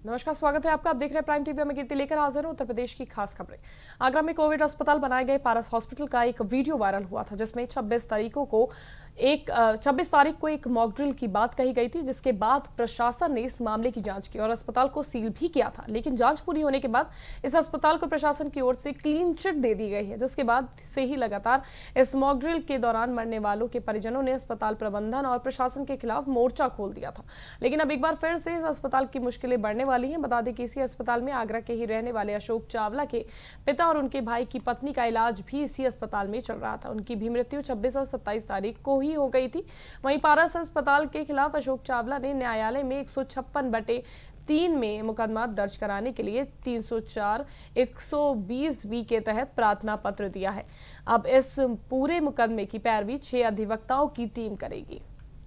नमस्कार, स्वागत है आपका। आप देख रहे हैं प्राइम टीवी। में कीर्ति लेकर हाजिर हूं उत्तर प्रदेश की खास खबरें। आगरा में कोविड अस्पताल बनाए गए पारस हॉस्पिटल का एक वीडियो वायरल हुआ था, जिसमें 26 तारीख को एक मॉक ड्रिल की बात कही गई थी, जिसके बाद प्रशासन ने इस मामले की जांच की और अस्पताल को सील भी किया था। लेकिन जांच पूरी होने के बाद इस अस्पताल को प्रशासन की ओर से क्लीन चिट दे दी गई है, जिसके बाद से ही लगातार इस मॉक ड्रिल के दौरान मरने वालों के परिजनों ने अस्पताल प्रबंधन और प्रशासन के खिलाफ मोर्चा खोल दिया था। लेकिन अब एक बार फिर से इस अस्पताल की मुश्किलें बढ़ने वाली हैं। बता दें कि इसी अस्पताल में आगरा के ही रहने वाले अशोक चावला के पिता और उनके भाई की पत्नी का इलाज भी इसी अस्पताल में चल रहा था। उनकी भी मृत्यु 26 और 27 तारीख को ही हो गई थी। वहीं पारस अस्पताल के खिलाफ अशोक चावला ने न्यायालय में 156/3 में मुकदमा दर्ज कराने के लिए 304/120 के तहत प्रार्थना पत्र दिया है। अब इस पूरे मुकदमे की पैरवी 6 अधिवक्ताओं की टीम करेगी।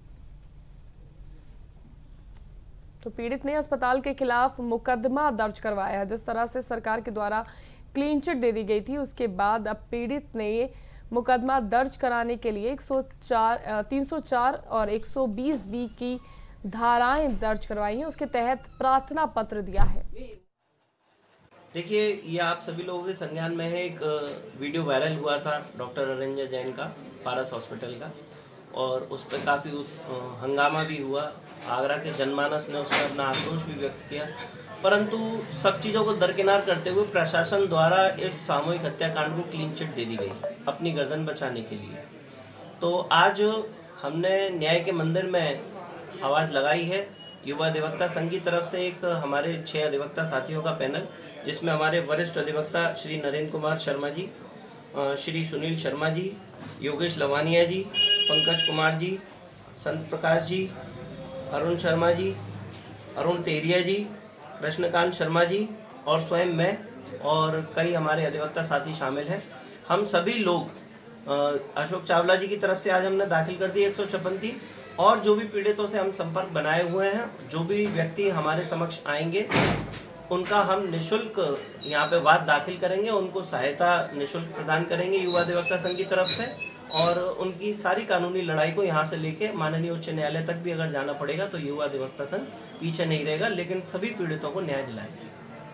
तो पीड़ित ने अस्पताल के खिलाफ मुकदमा दर्ज करवाया है। जिस तरह से सरकार के द्वारा क्लीन चिट दे दी गई थी, उसके बाद अब पीड़ित ने मुकदमा दर्ज कराने के लिए 304 और 120B की धाराएं दर्ज करवाई हैं। उसके तहत प्रार्थना पत्र दिया है। देखिए, ये आप सभी लोगों के संज्ञान में है। एक वीडियो वायरल हुआ था डॉक्टर अरंजन जैन का, पारस हॉस्पिटल का, और उस पर काफ़ी हंगामा भी हुआ। आगरा के जनमानस ने उस पर अपना आक्रोश भी व्यक्त किया, परंतु सब चीज़ों को दरकिनार करते हुए प्रशासन द्वारा इस सामूहिक हत्याकांड को क्लीन चिट दे दी गई अपनी गर्दन बचाने के लिए। तो आज हमने न्याय के मंदिर में आवाज़ लगाई है। युवा अधिवक्ता संघ की तरफ से एक हमारे 6 अधिवक्ता साथियों का पैनल, जिसमें हमारे वरिष्ठ अधिवक्ता श्री नरेंद्र कुमार शर्मा जी, श्री सुनील शर्मा जी, योगेश लवानिया जी, पंकज कुमार जी, संत प्रकाश जी, अरुण शर्मा जी, अरुण तेरिया जी, कृष्णकांत शर्मा जी और स्वयं मैं और कई हमारे अधिवक्ता साथी शामिल हैं। हम सभी लोग अशोक चावला जी की तरफ से आज हमने दाखिल कर दी 156 और जो भी पीड़ितों से हम संपर्क बनाए हुए हैं, जो भी व्यक्ति हमारे समक्ष आएंगे, उनका हम निःशुल्क यहाँ पे वाद दाखिल करेंगे, उनको सहायता निःशुल्क प्रदान करेंगे युवा अधिवक्ता संघ की तरफ से, और उनकी सारी कानूनी लड़ाई को यहाँ से लेके माननीय उच्च न्यायालय तक भी अगर जाना पड़ेगा तो युवा अधिवक्ता संघ पीछे नहीं रहेगा, लेकिन सभी पीड़ितों को न्याय दिलाएगा।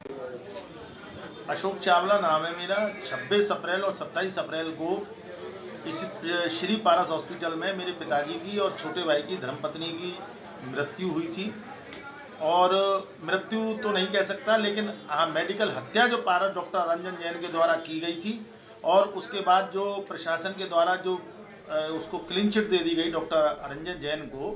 अशोक चावला नाम है मेरा। 26 अप्रैल और 27 अप्रैल को इस श्री पारस हॉस्पिटल में मेरे पिताजी की और छोटे भाई की धर्मपत्नी की मृत्यु हुई थी। और मृत्यु तो नहीं कह सकता, लेकिन मेडिकल हत्या जो पारस डॉक्टर अरंजन जैन के द्वारा की गई थी, और उसके बाद जो प्रशासन के द्वारा जो उसको क्लीन चिट दे दी गई डॉक्टर अरंजन जैन को।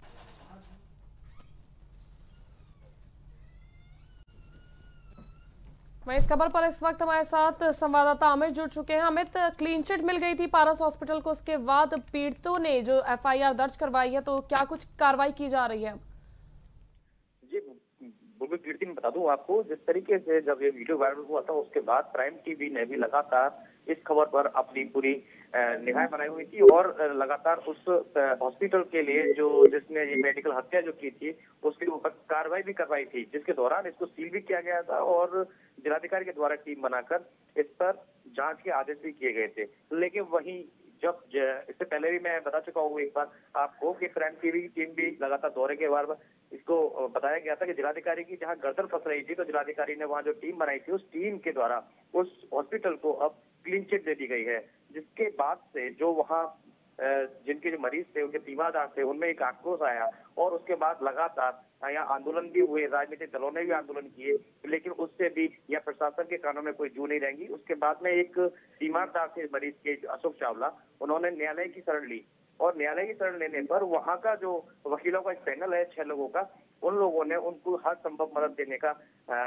वहीं इस खबर पर इस वक्त हमारे साथ संवाददाता अमित जुड़ चुके हैं। अमित, क्लीन चिट मिल गई थी पारस हॉस्पिटल को, उसके बाद पीड़ितों ने जो FIR दर्ज करवाई है, तो क्या कुछ कार्रवाई की जा रही है? जी बिल्कुल कीर्ति, मैं बता दूं आपको, जिस तरीके से जब ये वीडियो वायरल हुआ था उसके बाद प्राइम टीवी ने भी लगातार इस खबर पर अपनी पूरी निगाहें बनाई हुई थी और लगातार उस हॉस्पिटल के लिए जिसने ये मेडिकल हत्या जो की थी उसके ऊपर कार्रवाई भी करवाई थी, जिसके दौरान इसको सील भी किया गया था और जिलाधिकारी के द्वारा टीम बनाकर इस पर जांच के आदेश भी किए गए थे। लेकिन वहीं जब इससे पहले भी मैं बता चुका हूँ एक बार आपको कि प्राइम टीवी की टीम भी लगातार दौरे के बार इसको बताया गया था कि जिलाधिकारी की जहां गर्दन फंस रही थी, तो जिलाधिकारी ने वहां जो टीम बनाई थी, उस टीम के द्वारा उस हॉस्पिटल को अब क्लीन चिट दे दी गई है। जिसके बाद से जो वहां जिनके जो मरीज थे, उनके तीमारदार थे, उनमें एक आक्रोश आया और उसके बाद लगातार यहाँ आंदोलन भी हुए, राजनीतिक दलों ने भी आंदोलन किए, लेकिन उससे भी यह प्रशासन के कानों में कोई जू नहीं रहेंगी। उसके बाद में एक तीमारदार थे मरीज के, अशोक चावला, उन्होंने न्यायालय की शरण ली और न्यायालय की शरण लेने पर वहां का जो वकीलों का एक पैनल है 6 लोगों का, उन लोगों ने उनको हर संभव मदद देने का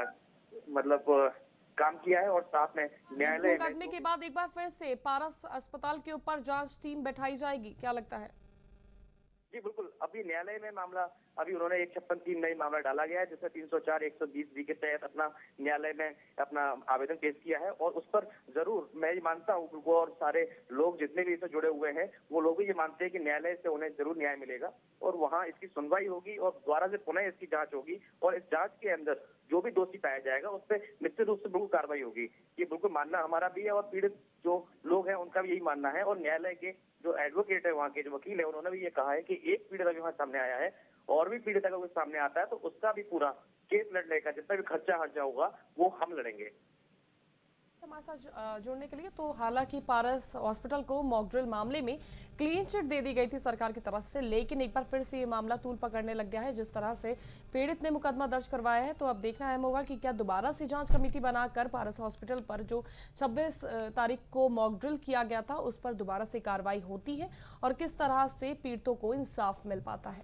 काम किया है और साथ में न्यायालय मुकदमे के बाद एक बार फिर से पारस अस्पताल के ऊपर जांच टीम बैठाई जाएगी, क्या लगता है? जी बिल्कुल, अभी न्यायालय में मामला, अभी उन्होंने 156 में मामला डाला गया है, जिसमें 304/120 के तहत अपना न्यायालय में अपना आवेदन पेश किया है और उस पर जरूर मैं ये मानता हूँ वो और सारे लोग जितने भी इससे जुड़े हुए हैं वो लोग भी ये मानते हैं कि न्यायालय से उन्हें जरूर न्याय मिलेगा और वहाँ इसकी सुनवाई होगी और दोबारा से पुनः इसकी जांच होगी और इस जांच के अंदर जो भी दोषी पाया जाएगा उस पर निश्चित रूप से बिल्कुल कार्रवाई होगी। ये बिल्कुल मानना हमारा भी है और पीड़ित जो लोग हैं उनका भी यही मानना है और न्यायालय के जो एडवोकेट है, वहाँ के जो वकील है, उन्होंने भी ये कहा है कि एक पीड़िता जो सामने आया है और भी पीड़िता का कुछ सामने आता है तो उसका भी पूरा केस लड़ने का जितना भी खर्चा होगा वो हम लड़ेंगे। हमारे साथ जुड़ने के लिए। तो हालांकि पारस हॉस्पिटल को मॉकड्रिल मामले में क्लीन चिट दे दी गई थी सरकार की तरफ से, लेकिन एक बार फिर से ये मामला तूल पकड़ने लग गया है। जिस तरह से पीड़ित ने मुकदमा दर्ज करवाया है, तो अब देखना अहम होगा कि क्या दोबारा से जांच कमेटी बनाकर पारस हॉस्पिटल पर जो 26 तारीख को मॉकड्रिल किया गया था उस पर दोबारा से कार्रवाई होती है और किस तरह से पीड़ितों को इंसाफ मिल पाता है।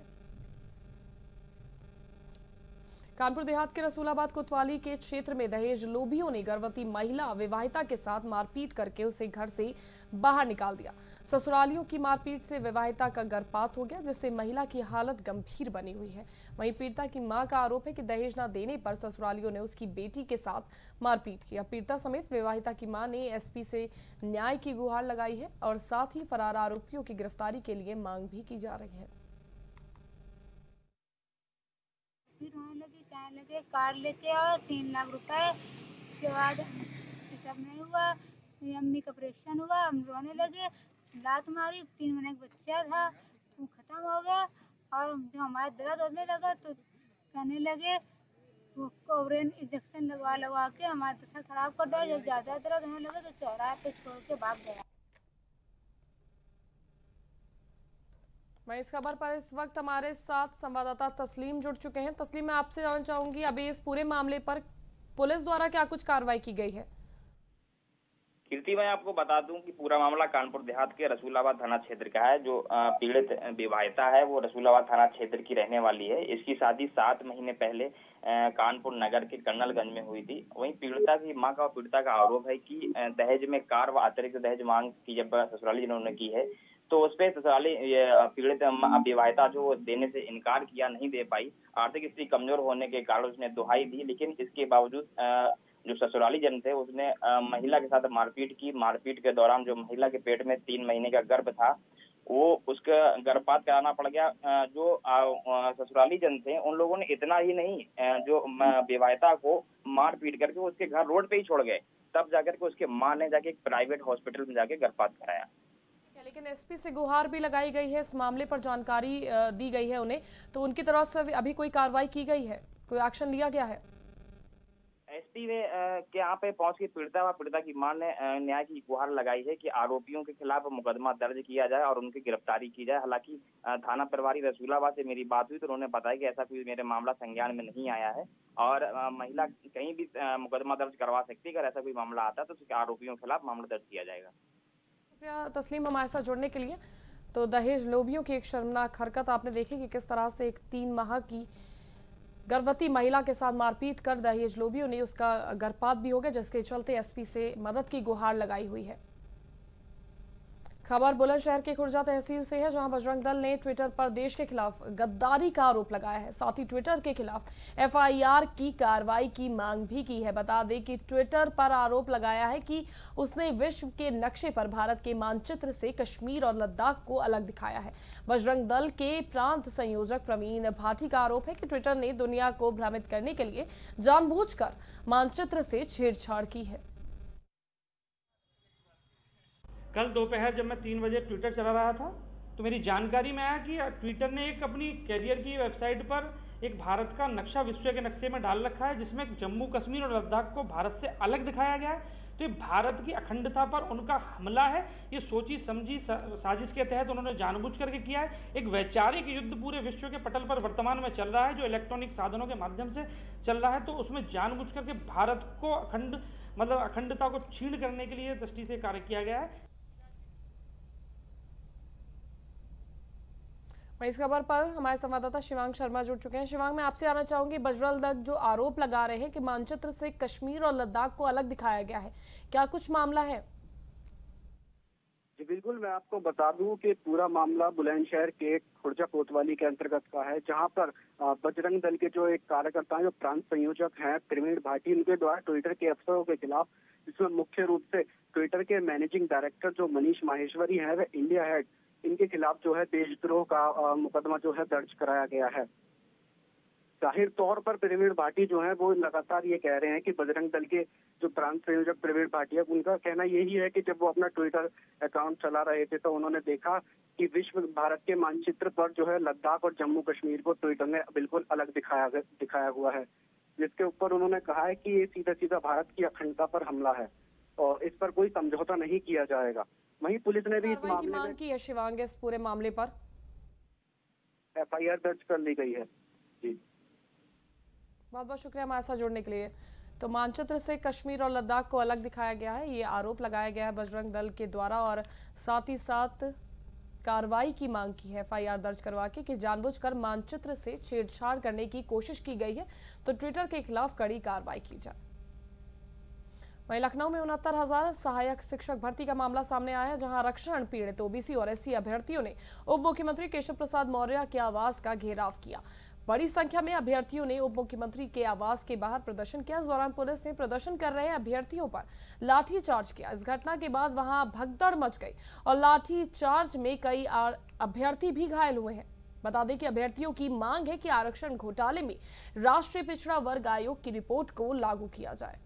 कानपुर देहात के रसूलाबाद कोतवाली के क्षेत्र में दहेज लोभियों ने गर्भवती महिला विवाहिता के साथ मारपीट करके उसे घर से बाहर निकाल दिया। ससुरालियों की मारपीट से विवाहिता का गर्भपात हो गया, जिससे महिला की हालत गंभीर बनी हुई है। वहीं पीड़िता की मां का आरोप है कि दहेज न देने पर ससुरालियों ने उसकी बेटी के साथ मारपीट किया। पीड़िता समेत विवाहिता की मां ने एसपी से न्याय की गुहार लगाई है और साथ ही फरार आरोपियों की गिरफ्तारी के लिए मांग भी की जा रही है। लगे कार लेके आओ 3 लाख रुपए, उसके बाद सब नहीं हुआ, अम्मी का ऑपरेशन हुआ, हम रोने लगे, लात मारी, 3 महीने का बच्चा था वो खत्म हो गया। और जब हमारा दर्द होने लगा तो कहने लगे वो कोबरेन इंजेक्शन लगवा के हमारा दशा खराब कर दिया। जब ज्यादा दर्द होने लगा तो चौराहे पे छोड़ के भाग गया। मैं इस खबर पर इस वक्त हमारे साथ संवाददाता तस्लीम जुड़ चुके हैं। तस्लीम, मैं आपसे जानना चाहूंगी अभी इस पूरे मामले पर पुलिस द्वारा क्या कुछ कार्रवाई की गई है? कीर्ति, मैं आपको बता दूं कि पूरा मामला कानपुर देहात के रसूलाबाद थाना क्षेत्र का है। जो पीड़ित विवाहिता है वो रसूलाबाद थाना क्षेत्र की रहने वाली है। इसकी शादी 7 महीने पहले कानपुर नगर के कर्नलगंज में हुई थी। वहीं पीड़िता की मां का और पीड़िता का आरोप है कि दहेज में कार व अतिरिक्त दहेज मांग की जब ससुराली जिन्होंने की है तो उस पर ससुराली पीड़ित विवाहिता जो देने से इनकार किया, नहीं दे पाई। आर्थिक स्थिति कमजोर होने के कारण उसने दुहाई दी, लेकिन इसके बावजूद जो ससुराली जन थे उसने महिला के साथ मारपीट की। मारपीट के दौरान जो महिला के पेट में 3 महीने का गर्भ था वो उसका गर्भपात कराना पड़ गया। जो ससुराली जन थे उन लोगों ने इतना ही नहीं, जो विवाहिता को मार पीट करके उसके घर रोड पे ही छोड़ गए। तब जाकर के उसके माँ ने जाके एक प्राइवेट हॉस्पिटल में जाके गर्भपात कराया। लेकिन एसपी से गुहार भी लगाई गई है, इस मामले पर जानकारी दी गई है उन्हें, तो उनकी तरफ से अभी कोई कार्रवाई की गई है, कोई एक्शन लिया गया है? एसपी के यहाँ पे पहुंच के पीड़िता व पीड़िता की मां ने न्याय की गुहार लगाई है कि आरोपियों के खिलाफ मुकदमा दर्ज किया जाए और उनकी गिरफ्तारी की जाए। हालांकि थाना प्रभारी रसूलाबाद से मेरी बात हुई तो उन्होंने बताया कि ऐसा कोई मेरे मामला संज्ञान में नहीं आया है और महिला कहीं भी मुकदमा दर्ज करवा सकती है। अगर ऐसा कोई मामला आता है तो आरोपियों के खिलाफ मामला दर्ज किया जाएगा। तस्लीम, हमारे साथ जुड़ने के लिए। तो दहेज लोभियों की एक शर्मनाक हरकत आपने देखी कि किस तरह से एक 3 माह की गर्भवती महिला के साथ मारपीट कर दहेज लोभियों ने उसका गर्भपात भी हो गया, जिसके चलते एसपी से मदद की गुहार लगाई हुई है। खबर बुलंदशहर के खुर्जा तहसील से है, जहां बजरंग दल ने ट्विटर पर देश के खिलाफ गद्दारी का आरोप लगाया है। साथ ही ट्विटर के खिलाफ एफआईआर की कार्रवाई की मांग भी की है। बता दें कि ट्विटर पर आरोप लगाया है कि उसने विश्व के नक्शे पर भारत के मानचित्र से कश्मीर और लद्दाख को अलग दिखाया है। बजरंग दल के प्रांत संयोजक प्रवीण भाटी का आरोप है कि ट्विटर ने दुनिया को भ्रमित करने के लिए जानबूझकर मानचित्र से छेड़छाड़ की है। कल दोपहर जब मैं 3 बजे ट्विटर चला रहा था तो मेरी जानकारी में आया कि ट्विटर ने एक अपनी कैरियर की वेबसाइट पर एक भारत का नक्शा विश्व के नक्शे में डाल रखा है, जिसमें जम्मू कश्मीर और लद्दाख को भारत से अलग दिखाया गया है। तो ये भारत की अखंडता पर उनका हमला है। ये सोची समझी साजिश के तहत उन्होंने जानबूझ करके किया है। एक वैचारिक युद्ध पूरे विश्व के पटल पर वर्तमान में चल रहा है, जो इलेक्ट्रॉनिक साधनों के माध्यम से चल रहा है। तो उसमें जानबूझ करके भारत को अखंडता को छीन करने के लिए दृष्टि से कार्य किया गया है। मैं इस खबर पर हमारे संवाददाता शिवांग शर्मा जुड़ चुके हैं। शिवांग, मैं आपसे आना चाहूंगी, बजरंग दल जो आरोप लगा रहे हैं कि मानचित्र से कश्मीर और लद्दाख को अलग दिखाया गया है, क्या कुछ मामला है? जी बिल्कुल, मैं आपको बता दूं कि पूरा मामला बुलंदशहर के खुर्जा कोतवाली के अंतर्गत का है, जहां पर बजरंग दल के जो एक कार्यकर्ता हैं, जो प्रांत संयोजक हैं प्रवीण भाटी, उनके द्वारा ट्विटर के अफसरों के खिलाफ, इसमें मुख्य रूप से ट्विटर के मैनेजिंग डायरेक्टर जो मनीष माहेश्वरी है, वह इंडिया हेड, इनके खिलाफ जो है देशद्रोह का मुकदमा जो है दर्ज कराया गया है। जाहिर तौर पर प्रवीण भाटी जो है वो लगातार ये कह रहे हैं कि बजरंग दल के जो प्रांत संयोजक प्रवीण भाटी है, उनका कहना यही है कि जब वो अपना ट्विटर अकाउंट चला रहे थे तो उन्होंने देखा कि विश्व भारत के मानचित्र पर जो है लद्दाख और जम्मू कश्मीर को ट्विटर ने बिल्कुल अलग दिखाया हुआ है, जिसके ऊपर उन्होंने कहा है कि ये सीधा सीधा भारत की अखंडता पर हमला है और इस पर कोई समझौता नहीं किया जाएगा। वहीं पुलिस ने भी इस मामले में की है शिवांग, इस पूरे मामले पर FIR दर्ज कर ली गई है। जी बहुत बहुत शुक्रिया हमारे साथ जुड़ने के लिए। तो मानचित्र से कश्मीर और लद्दाख को अलग दिखाया गया है, ये आरोप लगाया गया है बजरंग दल के द्वारा और साथ ही साथ कार्रवाई की मांग की है FIR दर्ज करवा के कि जानबूझकर मानचित्र से छेड़छाड़ करने की कोशिश की गई है तो ट्विटर के खिलाफ कड़ी कार्रवाई की जाए। वहीं लखनऊ में 69,000 सहायक शिक्षक भर्ती का मामला सामने आया है, जहां आरक्षण पीड़ित OBC और SC अभ्यर्थियों ने उप मुख्यमंत्री केशव प्रसाद मौर्य के आवास का घेराव किया। बड़ी संख्या में अभ्यर्थियों ने उप मुख्यमंत्री के आवास के बाहर प्रदर्शन किया। इस दौरान पुलिस ने प्रदर्शन कर रहे अभ्यर्थियों पर लाठीचार्ज किया। इस घटना के बाद वहां भगदड़ मच गई और लाठीचार्ज में कई अभ्यर्थी भी घायल हुए हैं। बता दें कि अभ्यर्थियों की मांग है कि आरक्षण घोटाले में राष्ट्रीय पिछड़ा वर्ग आयोग की रिपोर्ट को लागू किया जाए।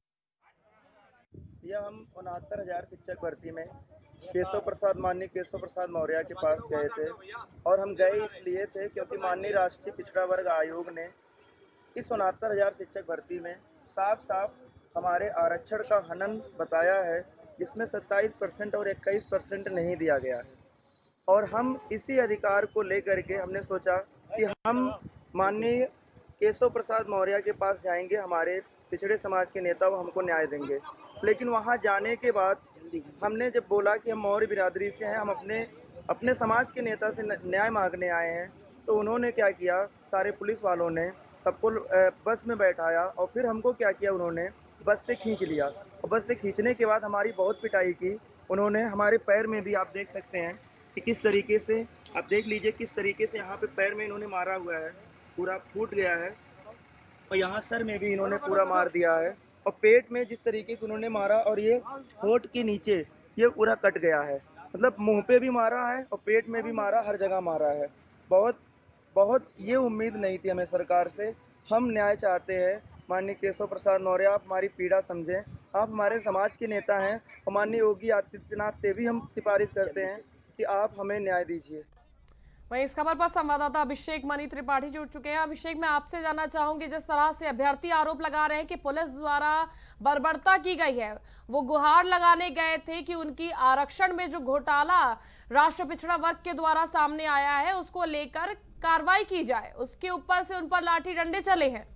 यह हम 69,000 शिक्षक भर्ती में माननीय केशव प्रसाद मौर्य के पास गए थे और हम गए इसलिए थे क्योंकि माननीय राष्ट्रीय पिछड़ा वर्ग आयोग ने इस 69,000 शिक्षक भर्ती में साफ साफ हमारे आरक्षण का हनन बताया है, जिसमें 27% और 21% नहीं दिया गया है। और हम इसी अधिकार को लेकर के हमने सोचा कि हम माननीय केशव प्रसाद मौर्य के पास जाएंगे, हमारे पिछड़े समाज के नेता वो हमको न्याय देंगे। लेकिन वहाँ जाने के बाद हमने जब बोला कि हम मौर्य बिरादरी से हैं, हम अपने समाज के नेता से न्याय मांगने आए हैं, तो उन्होंने क्या किया, सारे पुलिस वालों ने सबको बस में बैठाया और फिर हमको क्या किया, उन्होंने बस से खींच लिया। और बस से खींचने के बाद हमारी बहुत पिटाई की उन्होंने। हमारे पैर में भी आप देख सकते हैं कि किस तरीके से, आप देख लीजिए किस तरीके से यहाँ पे पैर में इन्होंने मारा हुआ है, पूरा फूट गया है। और यहाँ सर में भी इन्होंने पूरा मार दिया है और पेट में जिस तरीके से उन्होंने मारा और ये होठ के नीचे ये पूरा कट गया है। मतलब मुंह पे भी मारा है और पेट में भी मारा, हर जगह मारा है। बहुत ये उम्मीद नहीं थी हमें सरकार से। हम न्याय चाहते हैं। माननीय केशव प्रसाद मौर्य, आप हमारी पीड़ा समझें। आप हमारे समाज के नेता हैं और माननीय योगी आदित्यनाथ से भी हम सिफारिश करते हैं कि आप हमें न्याय दीजिए। वहीं इस खबर पर संवाददाता अभिषेक मनी त्रिपाठी जुड़ चुके हैं। अभिषेक, मैं आपसे जानना चाहूंगी, जिस तरह से अभ्यर्थी आरोप लगा रहे हैं कि पुलिस द्वारा बर्बरता की गई है, वो गुहार लगाने गए थे कि उनकी आरक्षण में जो घोटाला राष्ट्रीय पिछड़ा वर्ग के द्वारा सामने आया है उसको लेकर कार्रवाई की जाए, उसके ऊपर से उन पर लाठी डंडे चले हैं।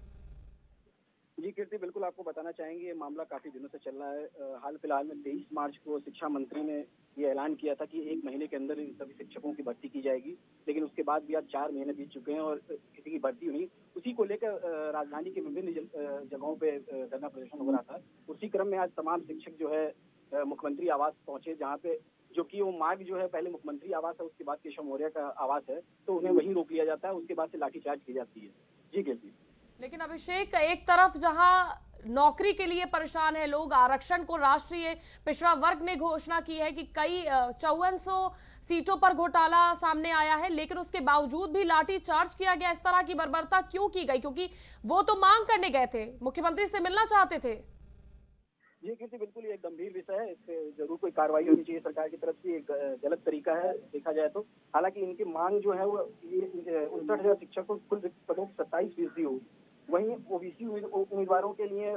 जी कीर्ति, बिल्कुल आपको बताना चाहेंगे, ये मामला काफी दिनों से चल रहा है। हाल फिलहाल में 23 मार्च को शिक्षा मंत्री ने ये ऐलान किया था कि 1 महीने के अंदर इन सभी शिक्षकों की भर्ती की जाएगी, लेकिन उसके बाद भी आज 4 महीने बीत चुके हैं और किसी की भर्ती हुई। उसी को लेकर राजधानी के विभिन्न जगहों पे धरना प्रदर्शन हो रहा था। उसी क्रम में आज तमाम शिक्षक जो है मुख्यमंत्री आवास पहुंचे, जहाँ पे जो कि वो मार्ग जो है पहले मुख्यमंत्री आवास है, उसके बाद केशव मौर्य का आवास है, तो उन्हें वहीं रोक लिया जाता है, उसके बाद से लाठीचार्ज की जाती है। जी कीर्ति। लेकिन अभिषेक, एक तरफ जहां नौकरी के लिए परेशान है लोग, आरक्षण को राष्ट्रीय पिछड़ा वर्ग ने घोषणा की है कि कई 5400 सीटों पर घोटाला सामने आया है, लेकिन उसके बावजूद भी लाठी चार्ज किया गया। इस तरह की बर्बरता क्यों की गई? क्योंकि वो तो मांग करने गए थे, मुख्यमंत्री से मिलना चाहते थे। ये किसी बिल्कुल एक गंभीर विषय है, इस पे जरूर कोई कार्रवाई होनी चाहिए सरकार की तरफ से। एक गलत तरीका है देखा जाए तो। हालांकि इनकी मांग जो है वो 59,000 शिक्षकों कुल पदों की 27% हो, वहीं ओबीसी उम्मीदवारों के लिए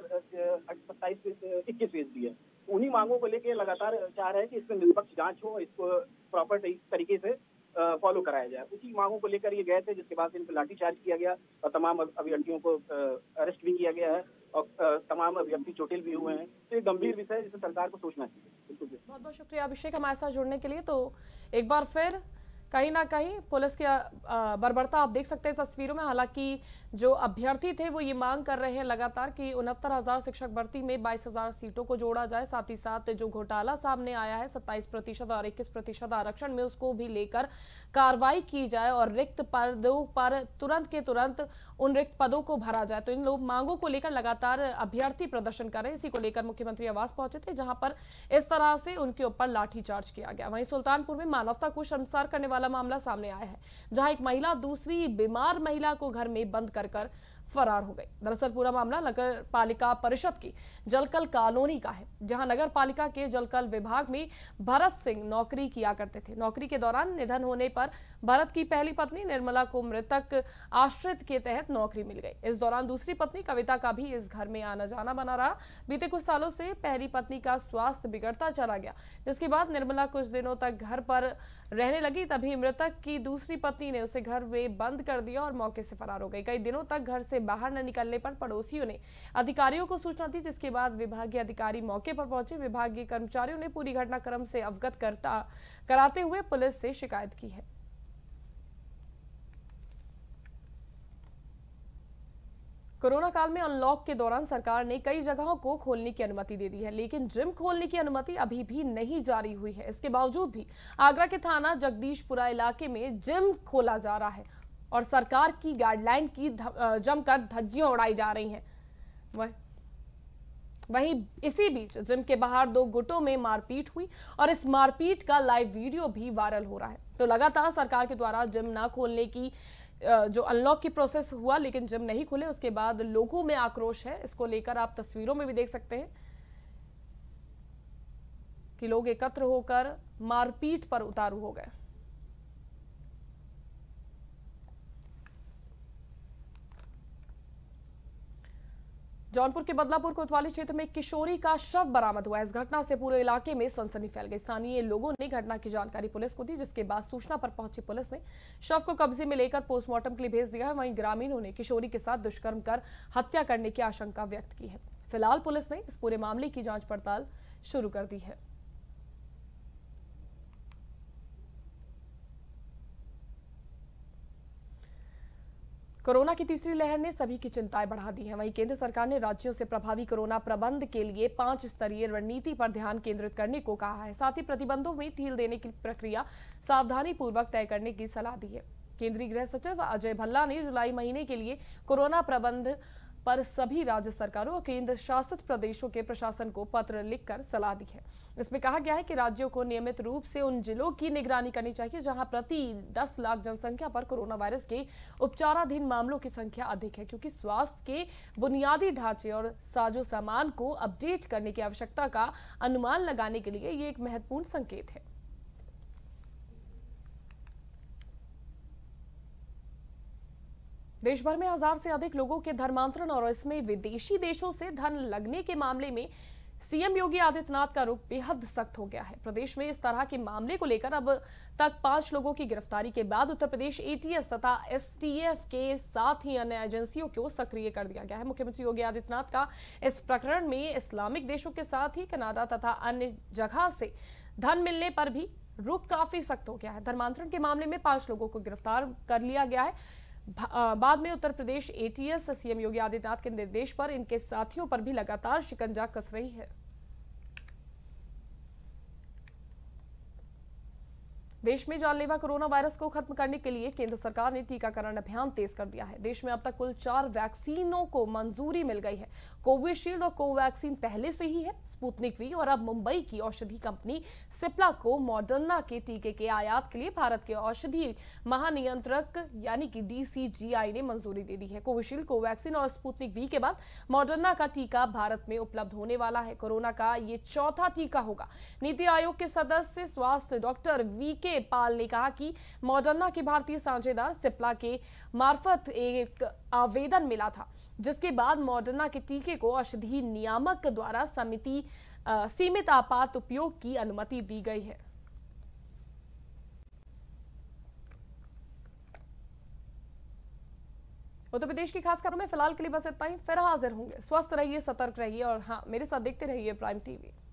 21% है। उन्हीं मांगों को लेकर लगातार चाह रहे हैं कि इसमें निष्पक्ष जांच हो, इसको प्रॉपर तरीके से फॉलो कराया जाए। उसी मांगों को लेकर ये गए थे, जिसके बाद इन पर लाठीचार्ज किया गया और तमाम अभ्यर्थियों को अरेस्ट भी किया गया है और तमाम अभ्यर्थी चोटिल भी हुए हैं। तो ये गंभीर विषय है जिसे सरकार को सोचना चाहिए। बहुत बहुत शुक्रिया अभिषेक हमारे साथ जुड़ने के लिए। तो एक बार फिर कहीं ना कहीं पुलिस की बर्बरता आप देख सकते हैं तस्वीरों में। हालांकि जो अभ्यर्थी थे वो ये मांग कर रहे हैं लगातार कि 69,000 शिक्षक भर्ती में 22,000 सीटों को जोड़ा जाए, साथ ही साथ जो घोटाला सामने आया है 27% और 21% आरक्षण में, उसको भी लेकर कार्रवाई की जाए और रिक्त पदों पर तुरंत के तुरंत उन रिक्त पदों को भरा जाए। तो इन लोग मांगों को लेकर लगातार अभ्यर्थी प्रदर्शन कर रहे हैं। इसी को लेकर मुख्यमंत्री आवास पहुंचे थे, जहां पर इस तरह से उनके ऊपर लाठीचार्ज किया गया। वहीं सुल्तानपुर में मानवता को शर्मसार करने वाला वाला मामला सामने आया है, जहां एक महिला दूसरी बीमार महिला को घर में बंद कर फरार हो गई। दरअसल पूरा मामला नगर पालिका परिषद की जलकल कॉलोनी का है, जहां नगर पालिका के जलकल विभाग में भरत सिंह नौकरी किया करते थे। नौकरी के दौरान निधन होने पर भरत की पहली पत्नी निर्मला को मृतक आश्रित के तहत नौकरी मिल गई। इस दौरान दूसरी पत्नी कविता का भी इस घर में आना जाना बना रहा। बीते कुछ सालों से पहली पत्नी का स्वास्थ्य बिगड़ता चला गया, जिसके बाद निर्मला कुछ दिनों तक घर पर रहने लगी। तभी मृतक की दूसरी पत्नी ने उसे घर में बंद कर दिया और मौके से फरार हो गई। कई दिनों तक घर से बाहर न निकलने पर पड़ोसियों ने अधिकारियों को सूचना दी, जिसके बाद विभागीय अधिकारी मौके पर पहुंचे। विभागीय कर्मचारियों ने पूरी घटनाक्रम से अवगत कराते हुए पुलिस से शिकायत की है। कोरोना काल में अनलॉक के दौरान सरकार ने कई जगहों को खोलने की अनुमति दे दी है, लेकिन जिम खोलने की अनुमति अभी भी नहीं जारी हुई है। इसके बावजूद भी आगरा के थाना जगदीशपुरा इलाके में जिम खोला जा रहा है और सरकार की गाइडलाइन की जमकर धज्जियां उड़ाई जा रही हैं। वहीं इसी बीच जिम के बाहर 2 गुटों में मारपीट हुई और इस मारपीट का लाइव वीडियो भी वायरल हो रहा है। तो लगातार सरकार के द्वारा जिम ना खोलने की जो अनलॉक की प्रोसेस हुआ, लेकिन जिम नहीं खुले, उसके बाद लोगों में आक्रोश है। इसको लेकर आप तस्वीरों में भी देख सकते हैं कि लोग एकत्र होकर मारपीट पर उतारू हो गए। जौनपुर के बदलापुर कोतवाली क्षेत्र में किशोरी का शव बरामद हुआ। इस घटना से पूरे इलाके में सनसनी फैल गई। स्थानीय लोगों ने घटना की जानकारी पुलिस को दी, जिसके बाद सूचना पर पहुंची पुलिस ने शव को कब्जे में लेकर पोस्टमार्टम के लिए भेज दिया है। वहीं ग्रामीणों ने किशोरी के साथ दुष्कर्म कर हत्या करने की आशंका व्यक्त की है। फिलहाल पुलिस ने इस पूरे मामले की जांच पड़ताल शुरू कर दी है। कोरोना की तीसरी लहर ने सभी की चिंताएं बढ़ा दी हैं। वहीं केंद्र सरकार ने राज्यों से प्रभावी कोरोना प्रबंध के लिए 5 स्तरीय रणनीति पर ध्यान केंद्रित करने को कहा है। साथ ही प्रतिबंधों में ढील देने की प्रक्रिया सावधानी पूर्वक तय करने की सलाह दी है। केंद्रीय गृह सचिव अजय भल्ला ने जुलाई महीने के लिए कोरोना प्रबंध पर सभी राज्य सरकारों और केंद्र शासित प्रदेशों के प्रशासन को पत्र लिखकर सलाह दी है। इसमें कहा गया है कि राज्यों को नियमित रूप से उन जिलों की निगरानी करनी चाहिए जहां प्रति 10 लाख जनसंख्या पर कोरोना वायरस के उपचाराधीन मामलों की संख्या अधिक है, क्योंकि स्वास्थ्य के बुनियादी ढांचे और साजो सामान को अपडेट करने की आवश्यकता का अनुमान लगाने के लिए ये एक महत्वपूर्ण संकेत है। देश भर में 1000 से अधिक लोगों के धर्मांतरण और इसमें विदेशी देशों से धन लगने के मामले में सीएम योगी आदित्यनाथ का रुख बेहद सख्त हो गया है। प्रदेश में इस तरह के मामले को लेकर अब तक 5 लोगों की गिरफ्तारी के बाद उत्तर प्रदेश एटीएस तथा एसटीएफ के साथ ही अन्य एजेंसियों को सक्रिय कर दिया गया है। मुख्यमंत्री योगी आदित्यनाथ का इस प्रकरण में इस्लामिक देशों के साथ ही कनाडा तथा अन्य जगह से धन मिलने पर भी रुख काफी सख्त हो गया है। धर्मांतरण के मामले में 5 लोगों को गिरफ्तार कर लिया गया है। बाद में उत्तर प्रदेश एटीएस सीएम योगी आदित्यनाथ के निर्देश पर इनके साथियों पर भी लगातार शिकंजा कस रही है। देश में जानलेवा कोरोना वायरस को खत्म करने के लिए केंद्र सरकार ने टीकाकरण अभियान तेज कर दिया है। देश में अब तक कुल 4 वैक्सीनों को मंजूरी मिल गई है। कोविशील्ड और कोवैक्सीन पहले से ही है। स्पुतनिक वी और अब मुंबई की औषधि कंपनी सिप्ला को मॉडर्ना के टीके के आयात के लिए भारत के औषधि महानियंत्रक यानी कि डीसीजीआई ने मंजूरी दे दी है। कोविशील्ड, कोवैक्सीन और स्पुतनिक वी के बाद मॉडर्ना का टीका भारत में उपलब्ध होने वाला है। कोरोना का ये चौथा टीका होगा। नीति आयोग के सदस्य स्वास्थ्य डॉक्टर वीके पाल ने कहा कि मॉडर्ना के भारतीय साझेदार सिप्ला के मार्फत एक आवेदन मिला था, जिसके बाद मॉडर्ना के टीके को औषधि नियामक द्वारा सीमित आपात उपयोग की अनुमति दी गई है। उत्तर प्रदेश की खास खबरों में फिलहाल के लिए बस इतना ही। फिर हाजिर होंगे। स्वस्थ रहिए, सतर्क रहिए और हाँ, मेरे साथ देखते रहिए प्राइम टीवी।